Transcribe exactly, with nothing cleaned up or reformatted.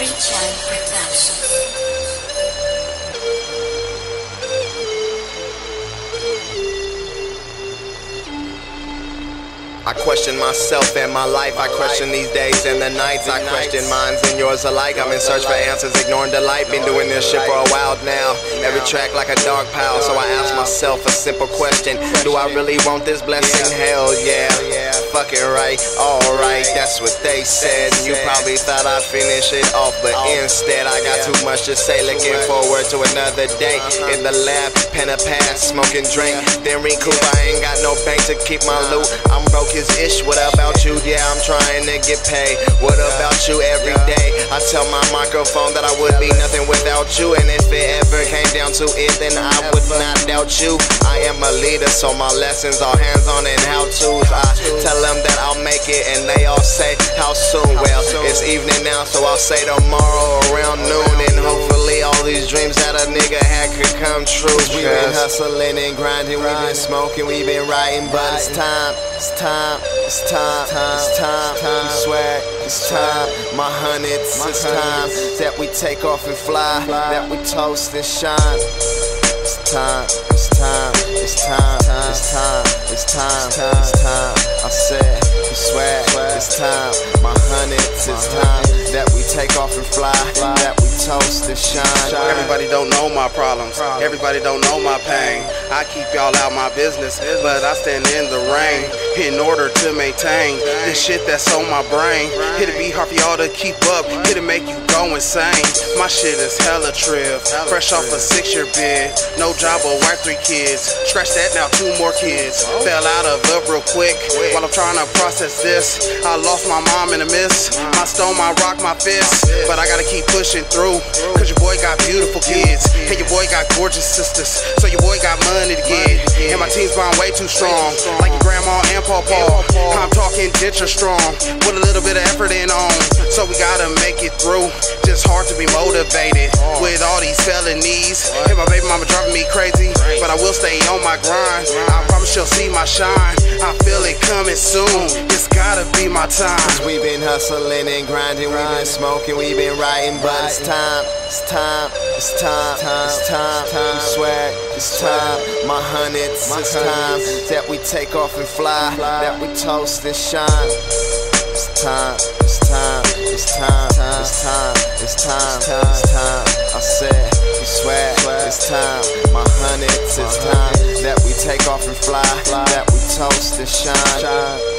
Chan Production. I question myself and my life. I question these days and the nights. I question mines and yours alike. I'm in search for answers, ignoring delight. Been doing this shit for a while now. Every track like a dog pile. So I ask myself a simple question: do I really want this blessing? Hell yeah. Fuck it right, alright, that's what they said. You probably thought I'd finish it off, but instead I got too much to say. Looking forward to another day in the lab, pen a pass, smoking drink, then recoup. I ain't got no bank to keep my loot. I'm broke as ish. What about you? Yeah, I'm trying to get paid. What about you? Every day I tell my microphone that I would be nothing without you, and if it ever came down to it, then I would not doubt you. I am a leader, so my lessons are hands-on and how-tos. I tell them that I'll make it, and they all say, how soon? Well, it's evening now, so I'll say tomorrow around noon, and hopefully all these dreams that a nigga had could come true. We've been hustling and grinding, we've been smoking, we've been writing, but it's time, it's time, it's time, it's time, we swag, it's time, my hundreds, it's time that we take off and fly, that we toast and shine. It's time, it's time, it's time, it's time, it's time, it's time. I said, we swag, it's time, my hundreds, it's time that we take off and fly, that we toast and shine. Everybody don't know my problems, everybody don't know my pain. I keep y'all out my business, but I stand in the rain in order to maintain this shit that's on my brain. It'll be hard for y'all to keep up, it'll make you go insane. My shit is hella triv, fresh off a six-year bid. No job but wife, three kids. Scratch that, now two more kids. Fell out of love real quick while I'm trying to process this. I lost my mom in a mist. My stone, my rock, my fist. But I gotta keep pushing through, cause your boy got beautiful kids, and your boy got gorgeous sisters. So your boy got money to get, and my team's bond way too strong, like your grandma and pawpaw. I'm talking denture strong, with a little bit of effort in on. So we gotta make it through. Just hard to be motivated with all these felonies. And my baby mama driving me crazy, but I will stay on my grind. I promise she'll see my shine. I feel it coming soon. It's gotta be my time. We've been hustling and grinding, we've been smoking, we've been writing, but it's time, it's time, it's time, it's time. We swag, it's time, my hundreds, it's time that we take off and fly, that we toast and shine. It's time, it's time, it's time, it's time, it's time, it's time. I said, we swag, it's time, my hundreds, it's time that we take off and fly, that we toast and shine.